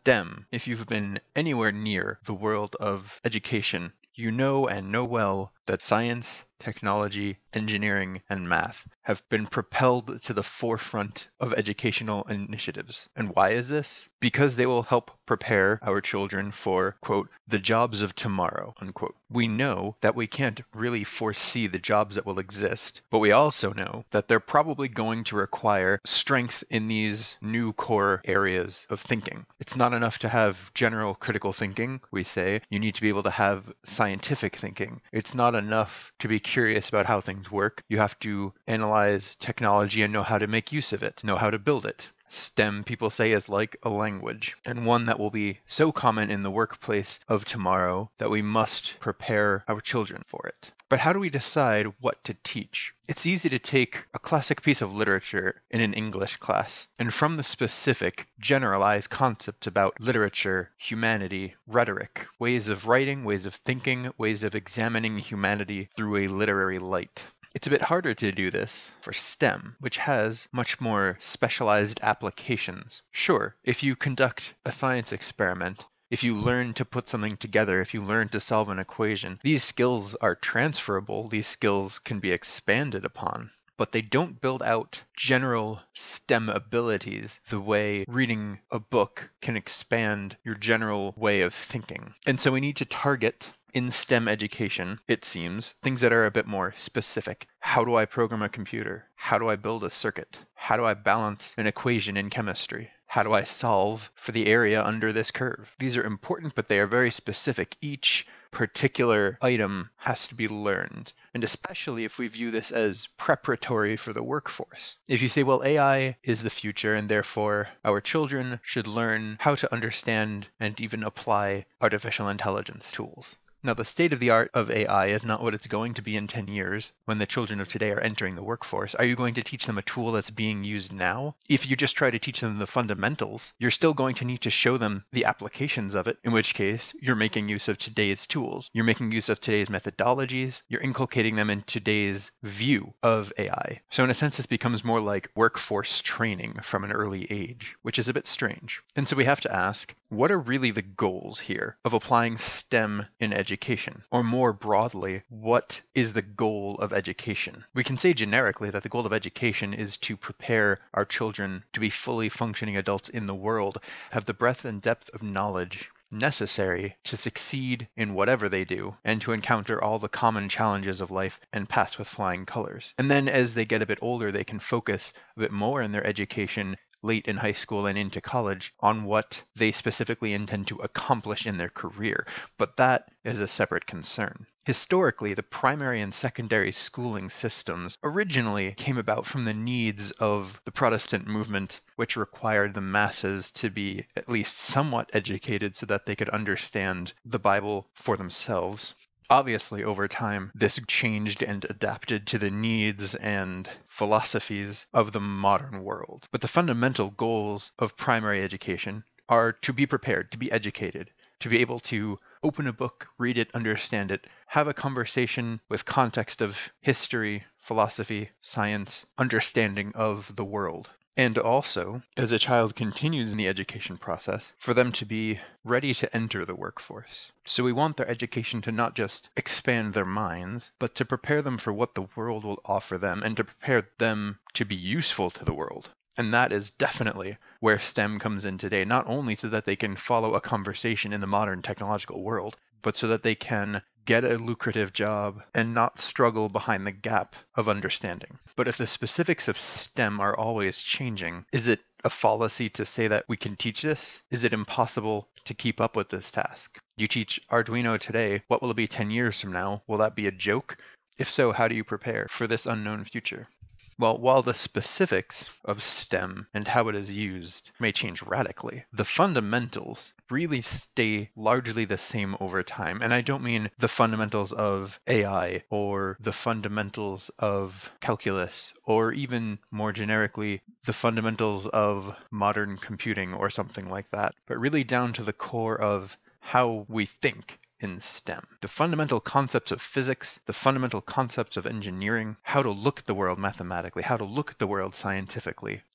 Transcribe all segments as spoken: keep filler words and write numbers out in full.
STEM, if you've been anywhere near the world of education, you know and know well that science, technology, engineering, and math have been propelled to the forefront of educational initiatives. And why is this? Because they will help prepare our children for, quote, the jobs of tomorrow, unquote. We know that we can't really foresee the jobs that will exist, but we also know that they're probably going to require strength in these new core areas of thinking. It's not enough to have general critical thinking, we say. You need to be able to have scientific thinking. It's not enough to be curious about how things work. You have to analyze technology and know how to make use of it, know how to build it. STEM, people say, is like a language, and one that will be so common in the workplace of tomorrow that we must prepare our children for it. But how do we decide what to teach? It's easy to take a classic piece of literature in an English class, and from the specific, generalize concepts about literature, humanity, rhetoric, ways of writing, ways of thinking, ways of examining humanity through a literary light. It's a bit harder to do this for STEM, which has much more specialized applications. Sure, if you conduct a science experiment, if you learn to put something together, if you learn to solve an equation, these skills are transferable, these skills can be expanded upon, but they don't build out general STEM abilities the way reading a book can expand your general way of thinking. And so we need to target in STEM education, it seems, things that are a bit more specific. How do I program a computer? How do I build a circuit? How do I balance an equation in chemistry? How do I solve for the area under this curve? These are important, but they are very specific. Each particular item has to be learned, and especially if we view this as preparatory for the workforce. If you say, well, A I is the future, and therefore our children should learn how to understand and even apply artificial intelligence tools. Now, the state of the art of A I is not what it's going to be in ten years when the children of today are entering the workforce. Are you going to teach them a tool that's being used now? If you just try to teach them the fundamentals, you're still going to need to show them the applications of it, in which case you're making use of today's tools. You're making use of today's methodologies. You're inculcating them in today's view of A I. So in a sense, this becomes more like workforce training from an early age, which is a bit strange. And so we have to ask, what are really the goals here of applying STEM in education? Education, or more broadly, what is the goal of education? We can say generically that the goal of education is to prepare our children to be fully functioning adults in the world, have the breadth and depth of knowledge necessary to succeed in whatever they do, and to encounter all the common challenges of life and pass with flying colors. And then as they get a bit older, they can focus a bit more in their education late in high school and into college on what they specifically intend to accomplish in their career. But that is a separate concern. Historically, the primary and secondary schooling systems originally came about from the needs of the Protestant movement, which required the masses to be at least somewhat educated so that they could understand the Bible for themselves. Obviously, over time, this changed and adapted to the needs and philosophies of the modern world. But the fundamental goals of primary education are to be prepared, to be educated, to be able to open a book, read it, understand it, have a conversation with context of history, philosophy, science, understanding of the world. And also, as a child continues in the education process, for them to be ready to enter the workforce. So we want their education to not just expand their minds, but to prepare them for what the world will offer them, and to prepare them to be useful to the world. And that is definitely where STEM comes in today, not only so that they can follow a conversation in the modern technological world, but so that they can get a lucrative job and not struggle behind the gap of understanding. But if the specifics of STEM are always changing, is it a fallacy to say that we can teach this? Is it impossible to keep up with this task? You teach Arduino today, what will it be ten years from now? Will that be a joke? If so, how do you prepare for this unknown future? Well, while the specifics of STEM and how it is used may change radically, the fundamentals really stay largely the same over time. And I don't mean the fundamentals of A I or the fundamentals of calculus or even more generically the fundamentals of modern computing or something like that, but really down to the core of how we think in STEM. The fundamental concepts of physics, the fundamental concepts of engineering, how to look at the world mathematically, how to look at the world scientifically.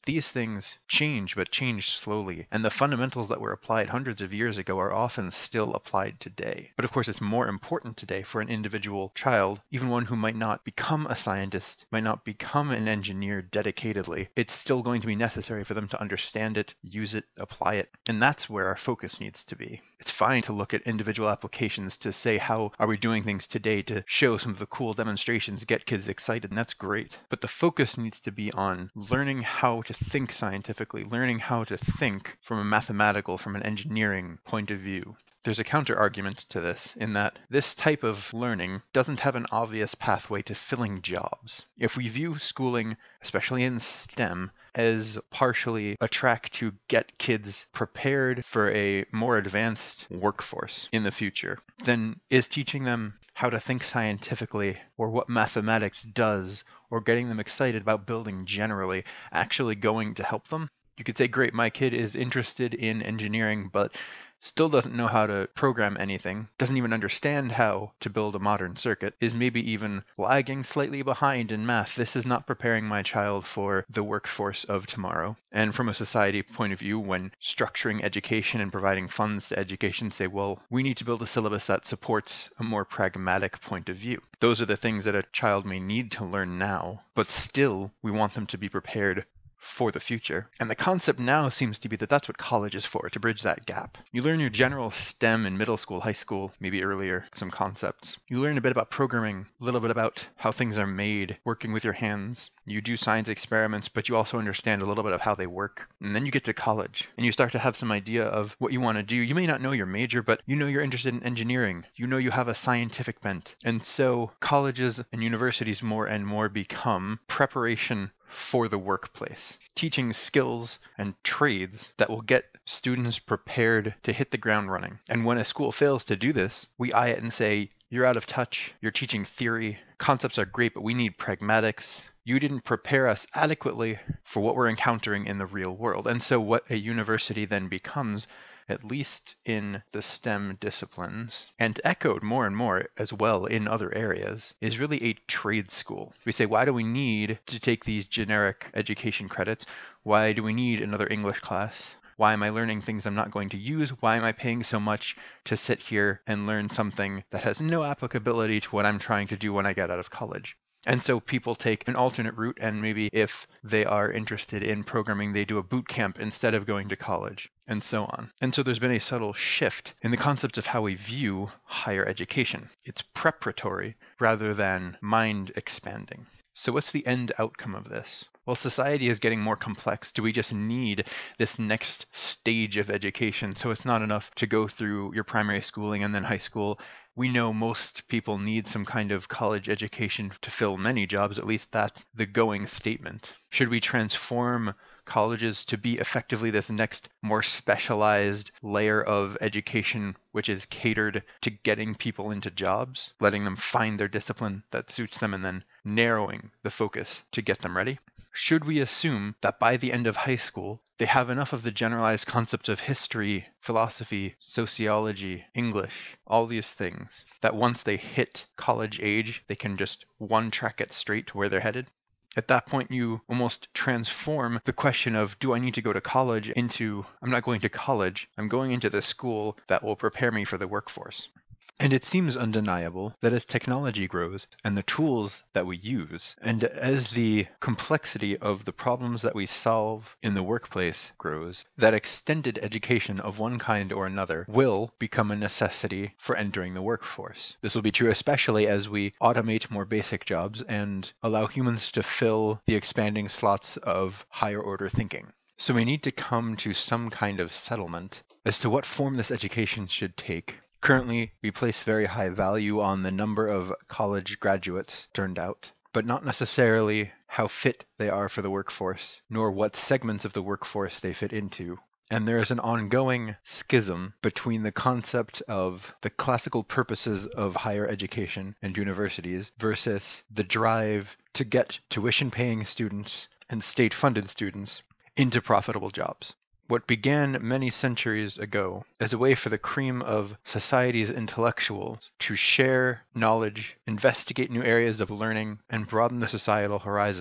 these things change, but change slowly, and the fundamentals that were applied hundreds of years ago are often still applied today. But of course, it's more important today for an individual child, even one who might not become a scientist, might not become an engineer dedicatedly. It's still going to be necessary for them to understand it, use it, apply it, and that's where our focus needs to be. It's fine to look at individual applications to say how are we doing things today to show some of the cool demonstrations, get kids excited, and that's great. But the focus needs to be on learning how to think scientifically, learning how to think from a mathematical, from an engineering point of view. There's a counter-argument to this in that this type of learning doesn't have an obvious pathway to filling jobs. If we view schooling, especially in STEM, as partially a track to get kids prepared for a more advanced workforce in the future, then is teaching them how to think scientifically or what mathematics does or getting them excited about building generally actually going to help them? You could say, great, my kid is interested in engineering, but still doesn't know how to program anything, doesn't even understand how to build a modern circuit, is maybe even lagging slightly behind in math. This is not preparing my child for the workforce of tomorrow. And from a society point of view, when structuring education and providing funds to education, say, well, we need to build a syllabus that supports a more pragmatic point of view. Those are the things that a child may need to learn now, but still we want them to be prepared for the future. And the concept now seems to be that that's what college is for, to bridge that gap. You learn your general STEM in middle school, high school, maybe earlier, some concepts. You learn a bit about programming, a little bit about how things are made, working with your hands. You do science experiments, but you also understand a little bit of how they work. And then you get to college, and you start to have some idea of what you want to do. You may not know your major, but you know you're interested in engineering. You know you have a scientific bent. And so colleges and universities more and more become preparation for the workplace, teaching skills and trades that will get students prepared to hit the ground running. And when a school fails to do this, we eye it and say, you're out of touch, you're teaching theory, concepts are great, but we need pragmatics. You didn't prepare us adequately for what we're encountering in the real world. And so what a university then becomes, at least in the STEM disciplines, and echoed more and more as well in other areas, is really a trade school. We say, why do we need to take these generic education credits? Why do we need another English class? Why am I learning things I'm not going to use? Why am I paying so much to sit here and learn something that has no applicability to what I'm trying to do when I get out of college? And so people take an alternate route, and maybe if they are interested in programming, they do a boot camp instead of going to college, and so on. And so there's been a subtle shift in the concept of how we view higher education. It's preparatory rather than mind expanding. So what's the end outcome of this? Well, society is getting more complex. Do we just need this next stage of education? So it's not enough to go through your primary schooling and then high school. We know most people need some kind of college education to fill many jobs. At least that's the going statement. Should we transform colleges to be effectively this next more specialized layer of education which is catered to getting people into jobs, letting them find their discipline that suits them and then narrowing the focus to get them ready? Should we assume that by the end of high school, they have enough of the generalized concepts of history, philosophy, sociology, English, all these things, that once they hit college age, they can just one track it straight to where they're headed? At that point, you almost transform the question of, do I need to go to college, into, I'm not going to college, I'm going into the school that will prepare me for the workforce. And it seems undeniable that as technology grows and the tools that we use, and as the complexity of the problems that we solve in the workplace grows, that extended education of one kind or another will become a necessity for entering the workforce. This will be true especially as we automate more basic jobs and allow humans to fill the expanding slots of higher order thinking. So we need to come to some kind of settlement as to what form this education should take. Currently, we place very high value on the number of college graduates turned out, but not necessarily how fit they are for the workforce, nor what segments of the workforce they fit into. And there is an ongoing schism between the concept of the classical purposes of higher education and universities versus the drive to get tuition-paying students and state-funded students into profitable jobs. What began many centuries ago as a way for the cream of society's intellectuals to share knowledge, investigate new areas of learning, and broaden the societal horizons,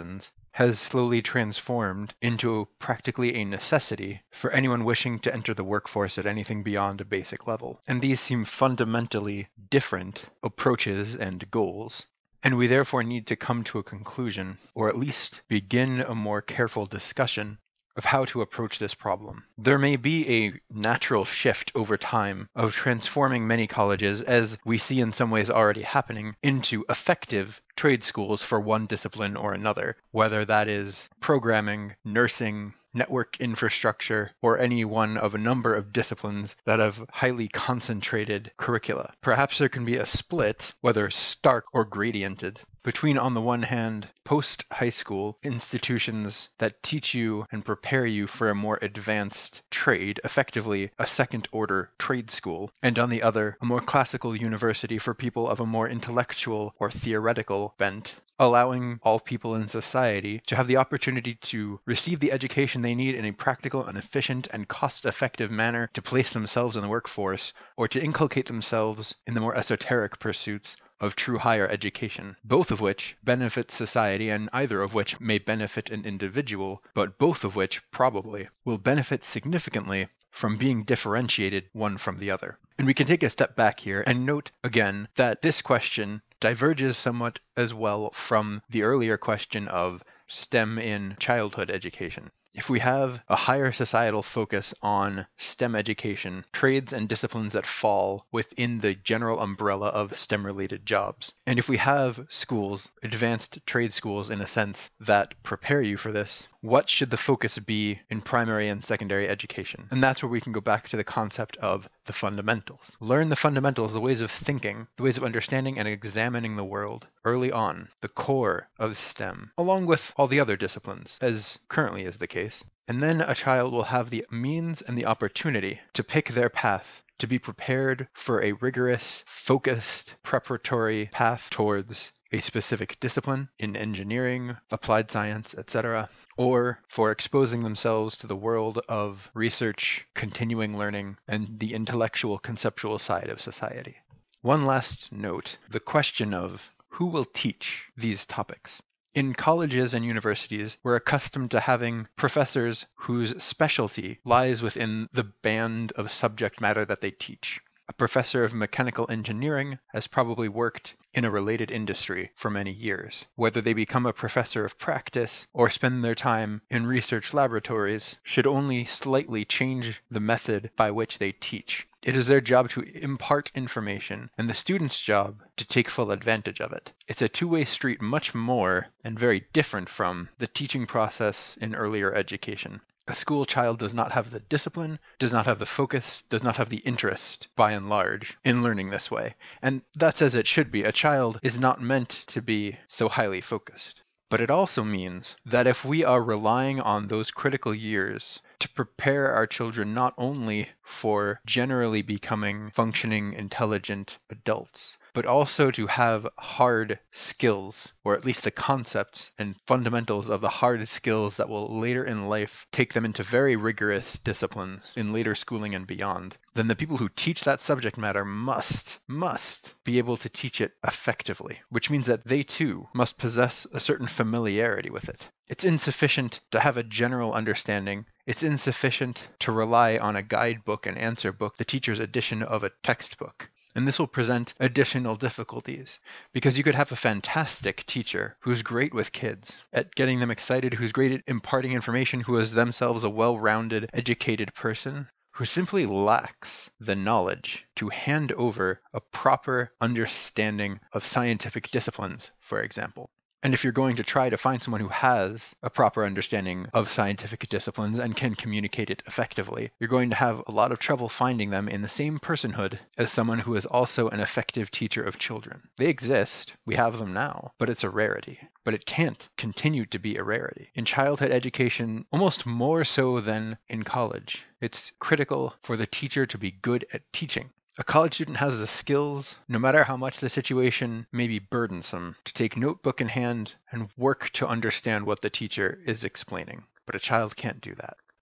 has slowly transformed into practically a necessity for anyone wishing to enter the workforce at anything beyond a basic level. And these seem fundamentally different approaches and goals. And we therefore need to come to a conclusion, or at least begin a more careful discussion of how to approach this problem. There may be a natural shift over time of transforming many colleges, as we see in some ways already happening, into effective trade schools for one discipline or another, whether that is programming, nursing, network infrastructure, or any one of a number of disciplines that have highly concentrated curricula. Perhaps there can be a split, whether stark or gradiented, between, on the one hand, post-high school institutions that teach you and prepare you for a more advanced trade, effectively a second-order trade school, and on the other, a more classical university for people of a more intellectual or theoretical bent, allowing all people in society to have the opportunity to receive the education they need in a practical and efficient and cost-effective manner to place themselves in the workforce, or to inculcate themselves in the more esoteric pursuits of true higher education, both of which benefit society and either of which may benefit an individual, but both of which probably will benefit significantly from being differentiated one from the other. And we can take a step back here and note again that this question diverges somewhat as well from the earlier question of STEM in childhood education. If we have a higher societal focus on STEM education, trades and disciplines that fall within the general umbrella of STEM-related jobs, and if we have schools, advanced trade schools in a sense, that prepare you for this, what should the focus be in primary and secondary education? And that's where we can go back to the concept of the fundamentals. Learn the fundamentals, the ways of thinking, the ways of understanding and examining the world early on, the core of STEM, along with all the other disciplines, as currently is the case. And then a child will have the means and the opportunity to pick their path, to be prepared for a rigorous, focused, preparatory path towards a specific discipline in engineering, applied science, et cetera, or for exposing themselves to the world of research, continuing learning, and the intellectual conceptual side of society. One last note, the question of who will teach these topics. In colleges and universities, we're accustomed to having professors whose specialty lies within the band of subject matter that they teach. A professor of mechanical engineering has probably worked in a related industry for many years. Whether they become a professor of practice or spend their time in research laboratories should only slightly change the method by which they teach. It is their job to impart information, and the student's job to take full advantage of it. It's a two-way street, much more and very different from the teaching process in earlier education. A school child does not have the discipline, does not have the focus, does not have the interest, by and large, in learning this way. And that's as it should be. A child is not meant to be so highly focused. But it also means that if we are relying on those critical years to prepare our children not only for generally becoming functioning, intelligent adults, but also to have hard skills, or at least the concepts and fundamentals of the hard skills that will later in life take them into very rigorous disciplines in later schooling and beyond, then the people who teach that subject matter must, must be able to teach it effectively, which means that they too must possess a certain familiarity with it. It's insufficient to have a general understanding. It's insufficient to rely on a guidebook and answer book, the teacher's edition of a textbook. And this will present additional difficulties, because you could have a fantastic teacher who's great with kids at getting them excited, who's great at imparting information, who is themselves a well-rounded, educated person, who simply lacks the knowledge to hand over a proper understanding of scientific disciplines, for example. And if you're going to try to find someone who has a proper understanding of scientific disciplines and can communicate it effectively, you're going to have a lot of trouble finding them in the same personhood as someone who is also an effective teacher of children. They exist, we have them now, but it's a rarity. But it can't continue to be a rarity. In childhood education, almost more so than in college, it's critical for the teacher to be good at teaching. A college student has the skills, no matter how much the situation may be burdensome, to take notebook in hand and work to understand what the teacher is explaining. But a child can't do that.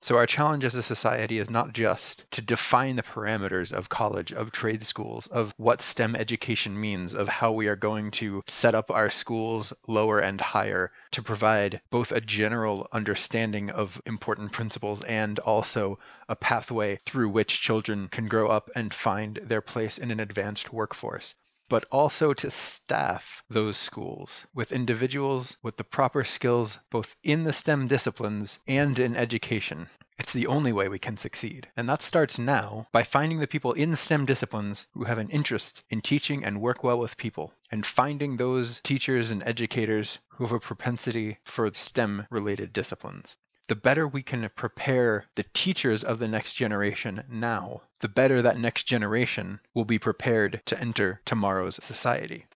So our challenge as a society is not just to define the parameters of college, of trade schools, of what STEM education means, of how we are going to set up our schools lower and higher to provide both a general understanding of important principles and also a pathway through which children can grow up and find their place in an advanced workforce, but also to staff those schools with individuals with the proper skills both in the STEM disciplines and in education. It's the only way we can succeed. And that starts now by finding the people in STEM disciplines who have an interest in teaching and work well with people, and finding those teachers and educators who have a propensity for STEM-related disciplines. The better we can prepare the teachers of the next generation now, the better that next generation will be prepared to enter tomorrow's society.